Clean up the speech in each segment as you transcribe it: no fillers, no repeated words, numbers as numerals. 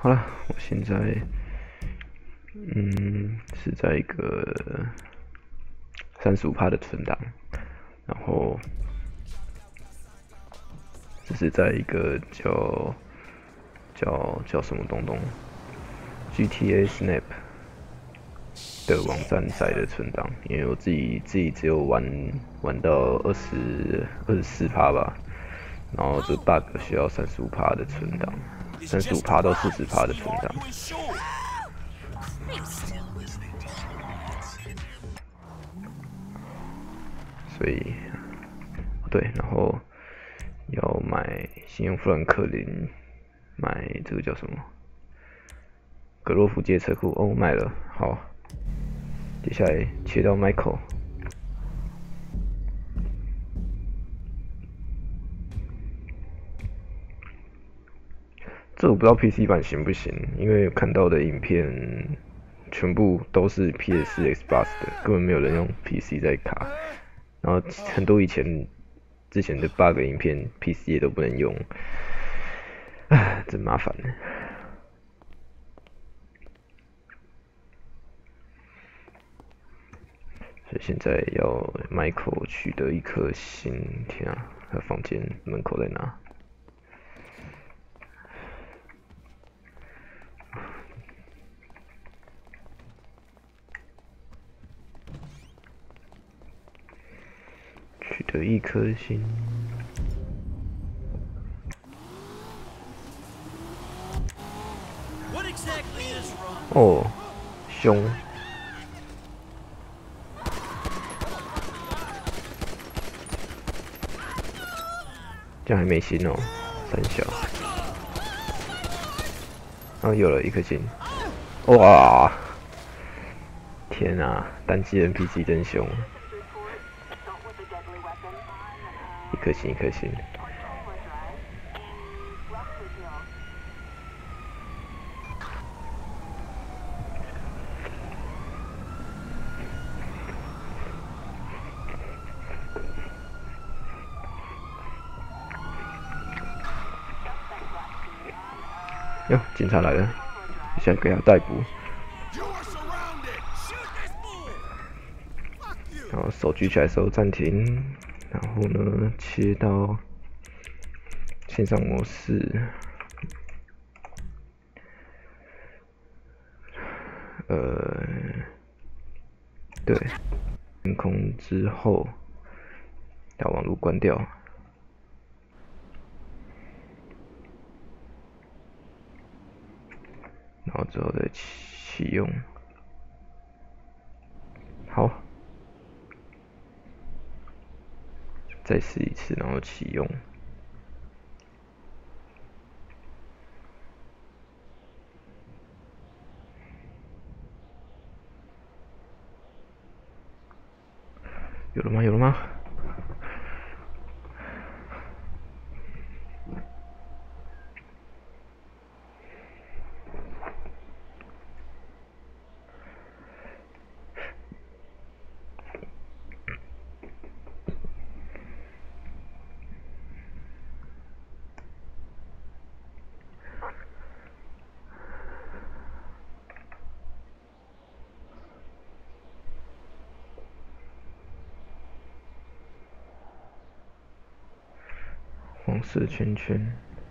好了，我现在是在一个35%的存档，然后这是在一个叫什么东东 GTA Snap 的网站载的存档，因为我自己只有玩到24%吧，然后这 bug 需要35%的存档，35%到40%的存档。所以，对，然后要买信用富兰克林，买这个叫什么？格洛夫街车库哦，买了，好。接下来切到 Michael，这我不知道 PC 版行不行，因为看到的影片全部都是 PS4、Xbox 的，根本没有人用 PC 在卡。然后很多之前的 bug 影片 PC 也都不能用，唉，真麻烦。所以现在要 Michael 取得一颗心，天啊，他房间门口在哪？取得一颗心。哦，凶。这样还没心哦，三小。然后有了一颗心，哇！天啊，单机 NPC 真凶。一颗心，一颗心。哟，警察来了，现在给他逮捕。然后手举起来的时候暂停，然后呢切到线上模式，对，天空之后把网络关掉，然后之后再启用，好，再试一次，然后启用。有了吗？有了吗？黄色圈圈。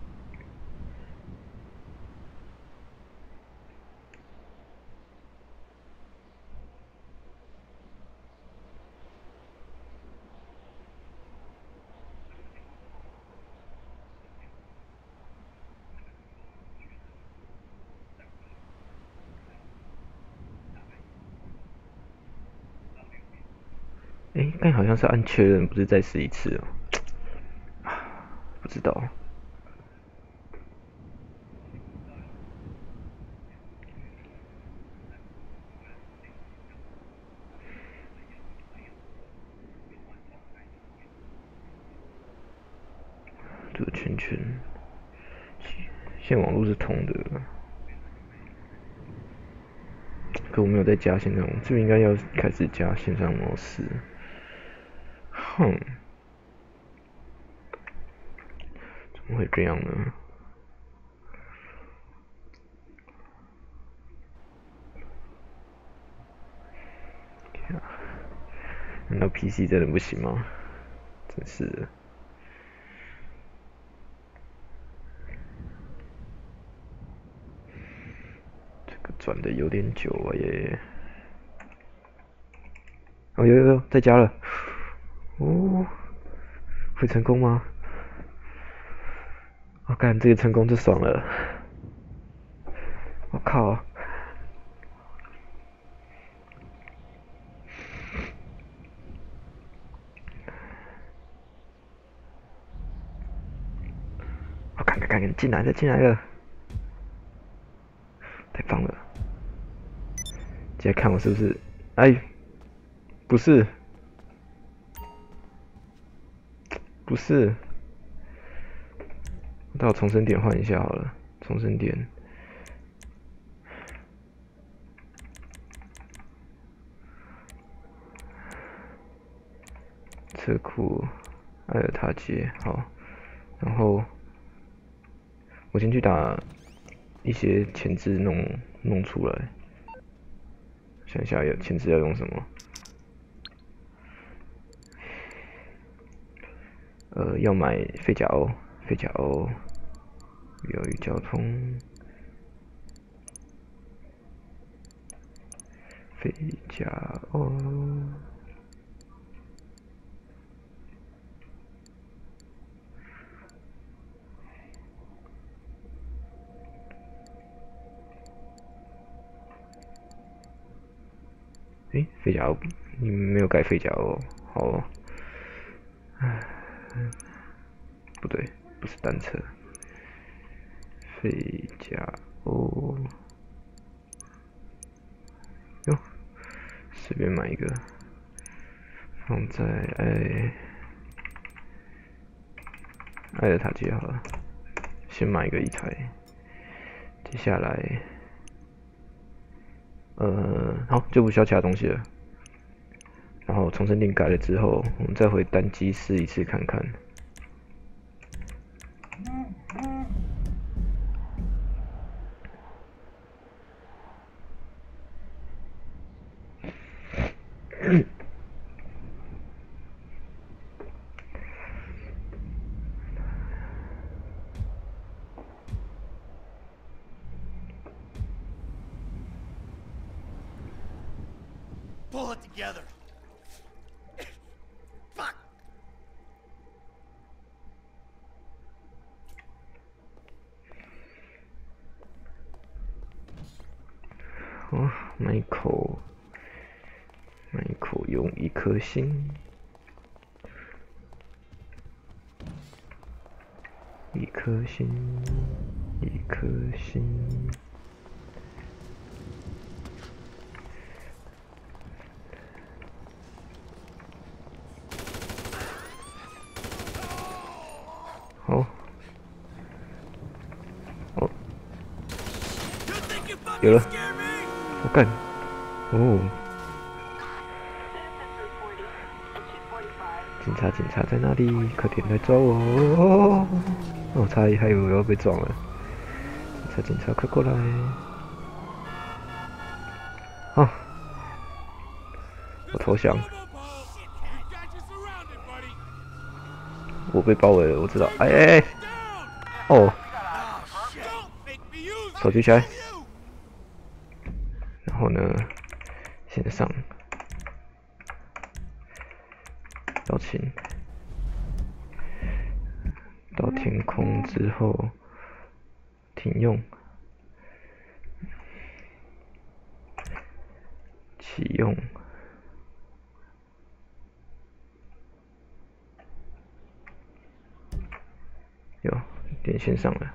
刚好像是按确认，不是再试一次哦。不知道。这个圈圈，线网络是通的，可我没有在加线上，这边应该要开始加线上模式。哼，怎么会这样呢？ 难道 PC 真的不行吗？真是的。这个转的有点久啊耶。哦，有，在家了。哦，会成功吗？我干，这个成功就爽了。我靠！我看，进来了！太棒了！直接看我是不是？哎，不是，不是。那我重生点换一下好了，重生点。车库，艾尔塔街，好。然后我先去打一些前置弄出来。想一下，前置要用什么？要买飞甲欧，疗愈交通，飞甲欧。飞甲欧，你没有盖飞甲欧，好哦。不对，不是单车。飞甲欧，哟，随便买一个，放在艾尔塔街好了。先买一台，接下来，好，就不需要其他东西了。然后重生点改了之后，我们再回单机试一次看看。 Pull it together. Fuck. 哦，买一口用1颗星，1颗星，1颗星。好，哦，有了，我干，哦，警察在哪里？快点来抓我！哦，差点还以为我要被撞了。警察，快过来！啊，我投降。我被包围了，我知道。哎，哦，手举起来。然后呢，先上，邀请，到天空之后停用，启用。有连线上了。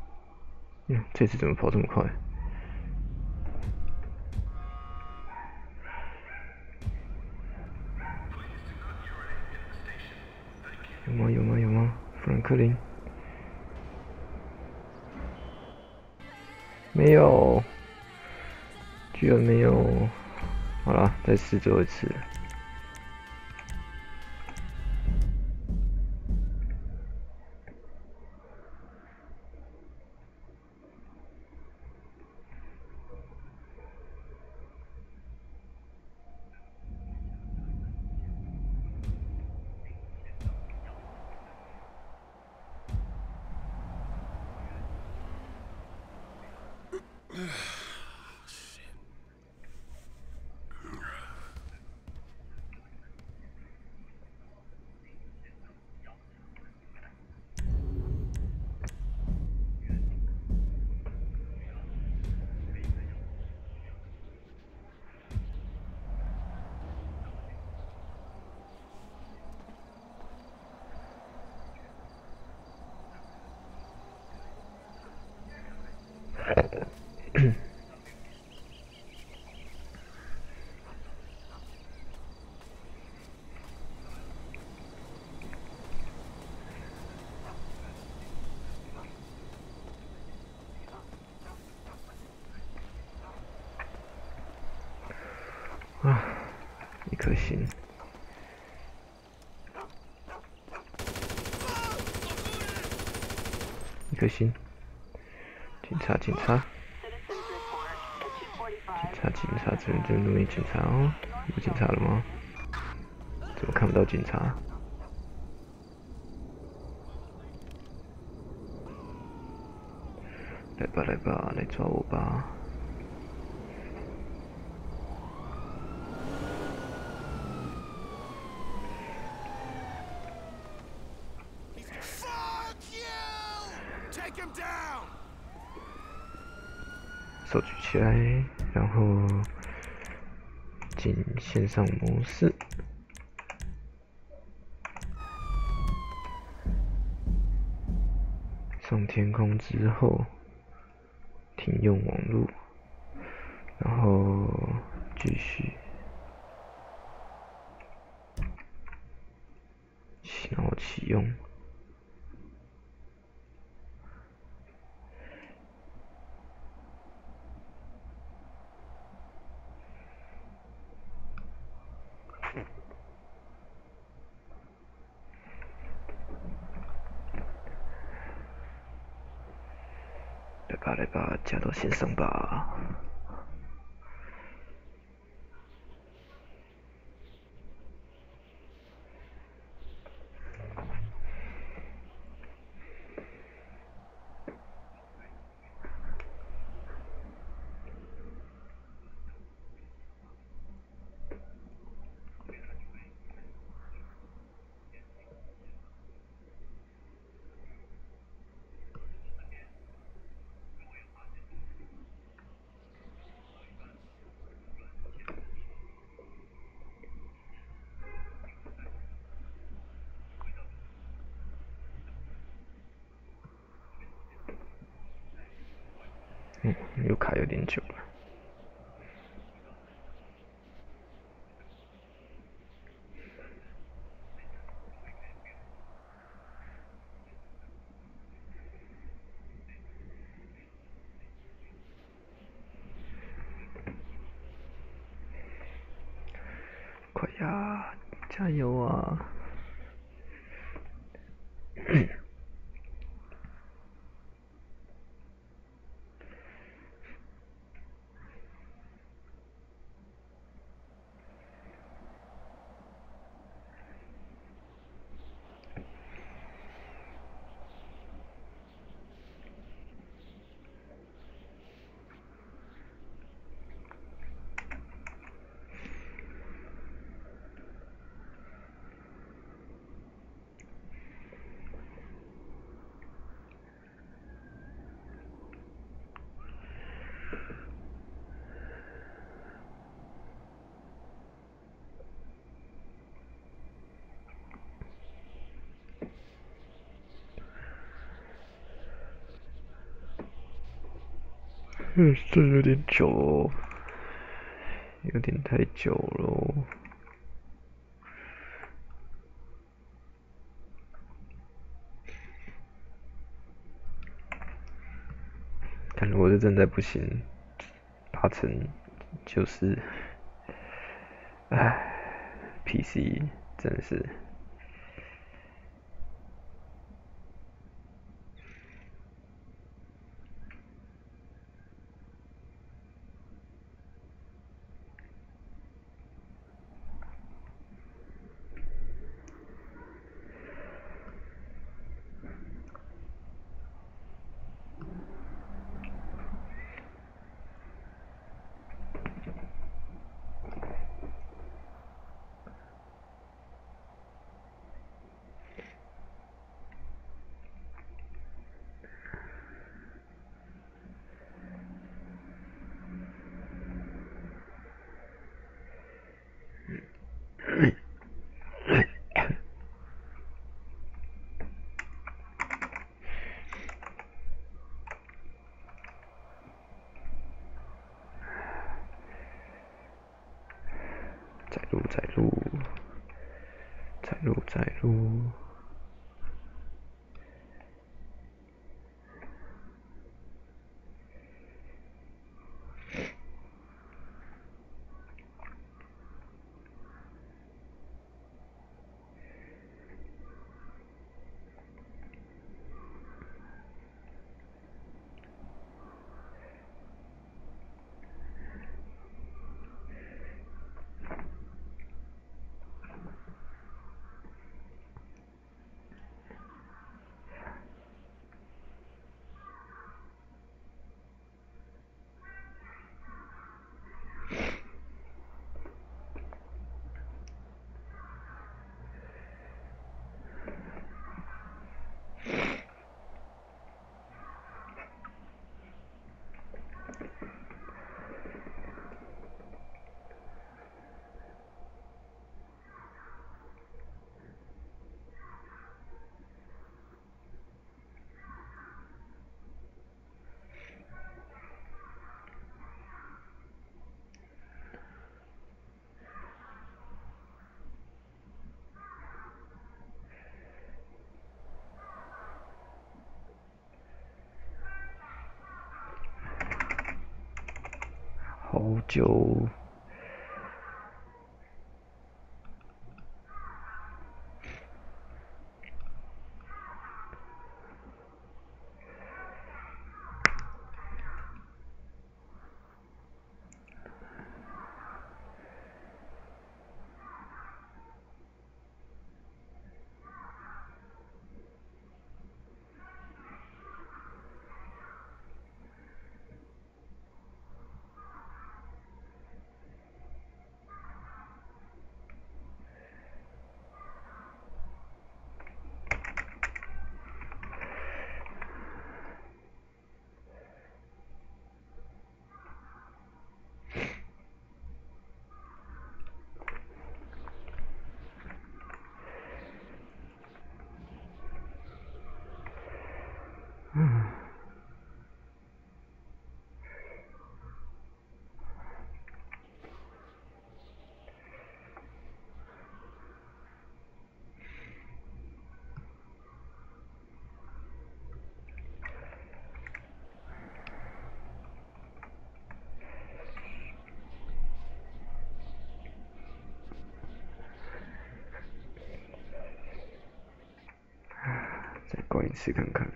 这次怎么跑这么快？ 吗？有吗？有吗？富兰克林？没有，居然没有。好了，再试最后一次。啊，一颗星。一颗星。警察，警察，警察，这边都没警察哦。有警察了吗？怎么看不到警察？来吧，来吧，来抓我吧！手举起来，然后进线上模式。上天空之后，停用网络，然后继续，然后启用。来吧，来吧，加到线上吧。又卡有点久了。快呀，加油啊！这有点久哦，有点太久了哦。 看我是真的不行，80%就是，唉，PC 真的是。在录，在录，在录，在录。好久。再关一次看看。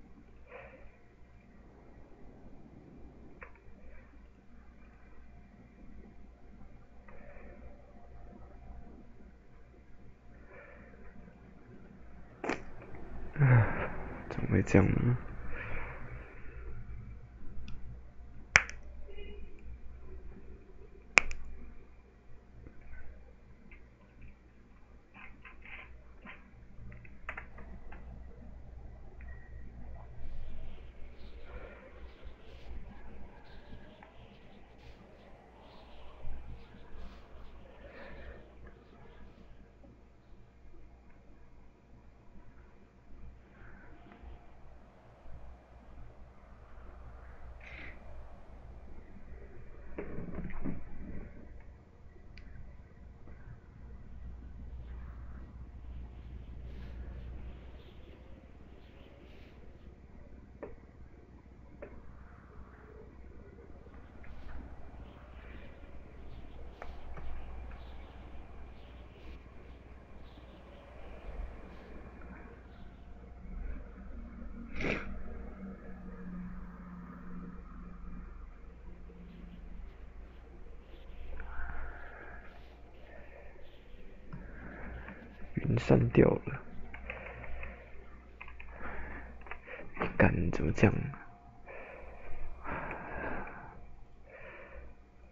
怎么会这样呢？ 删掉了。干，怎么这样？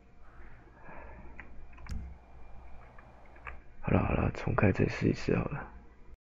好了，重开再试一次好了。